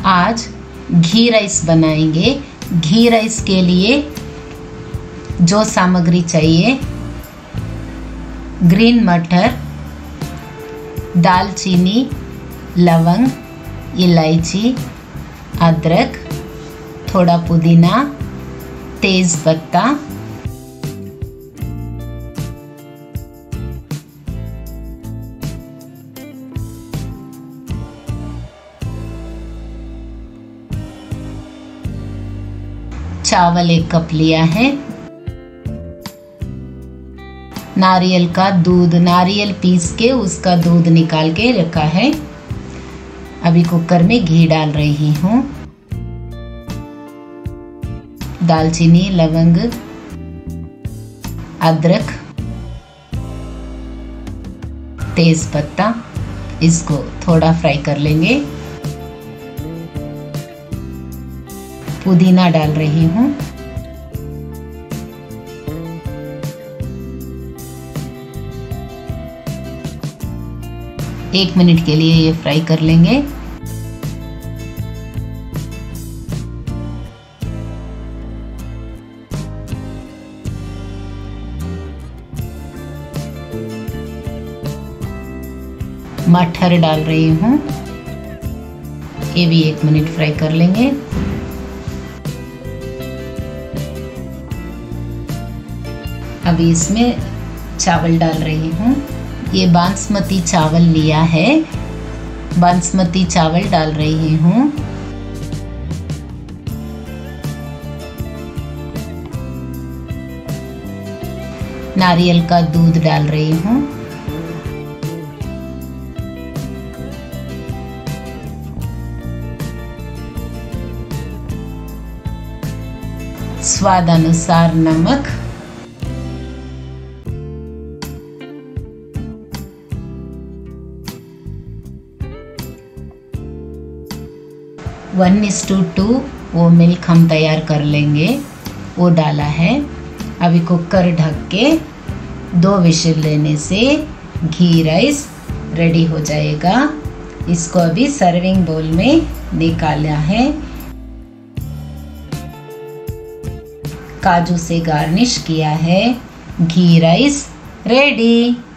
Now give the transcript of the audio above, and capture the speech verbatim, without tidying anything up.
आज घी राइस बनाएंगे। घी राइस के लिए जो सामग्री चाहिए, ग्रीन मटर, दालचीनी, लवंग, इलायची, अदरक, थोड़ा पुदीना, तेज पत्ता, चावल एक कप लिया है, नारियल का दूध, नारियल पीस के उसका दूध निकाल के रखा है। अभी कुकर में घी डाल रही हूँ। दालचीनी, लवंग, अदरक, तेज पत्ता, इसको थोड़ा फ्राई कर लेंगे। पुदीना डाल रही हूँ। एक मिनट के लिए ये फ्राई कर लेंगे। मटर डाल रही हूँ, ये भी एक मिनट फ्राई कर लेंगे। अभी इसमें चावल डाल रही हूँ। ये बासमती चावल लिया है, बासमती चावल डाल रही हूँ। नारियल का दूध डाल रही हूँ। स्वाद अनुसार नमक, वन इस टू टू वो मिल्क हम तैयार कर लेंगे, वो डाला है। अभी कुकर ढक के दो विशिल लेने से घी राइस रेडी हो जाएगा। इसको अभी सर्विंग बोल में निकाला है। काजू से गार्निश किया है। Ghee rice ready.